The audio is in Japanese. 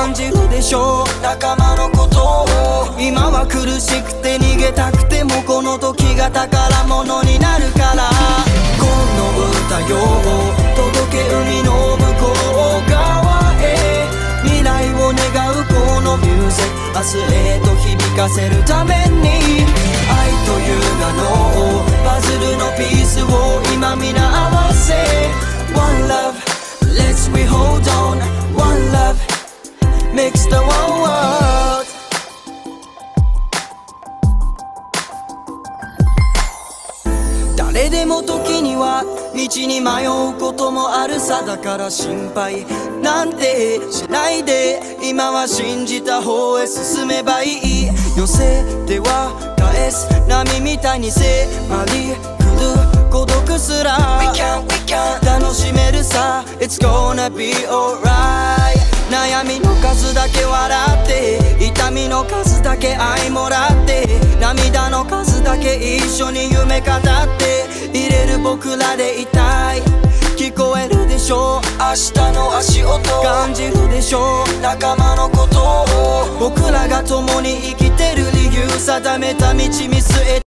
感じるでしょう仲間のことを。今は苦しくて逃げたくてもこの時が宝物になるから、この歌よ届け海の向こう側へ、未来を願うこのミュージック、明日へと響かせるために、愛という名のパズルのピースを今皆合わせ、 One love, let's we hold on, One love makes the whole world。 誰でも時には道に迷うこともあるさ、だから心配なんてしないで、今は信じた方へ進めばいい。寄せては返す波みたいに迫り来る孤独すら We can 楽しめるさ It's gonna be alright。 悩みの数だけ笑って、痛みの数だけ愛もらって、涙の数だけ一緒に夢語って入れる僕らでいたい。聞こえるでしょう明日の足音、感じるでしょう仲間のことを。僕らが共に生きてる理由定めた道見据え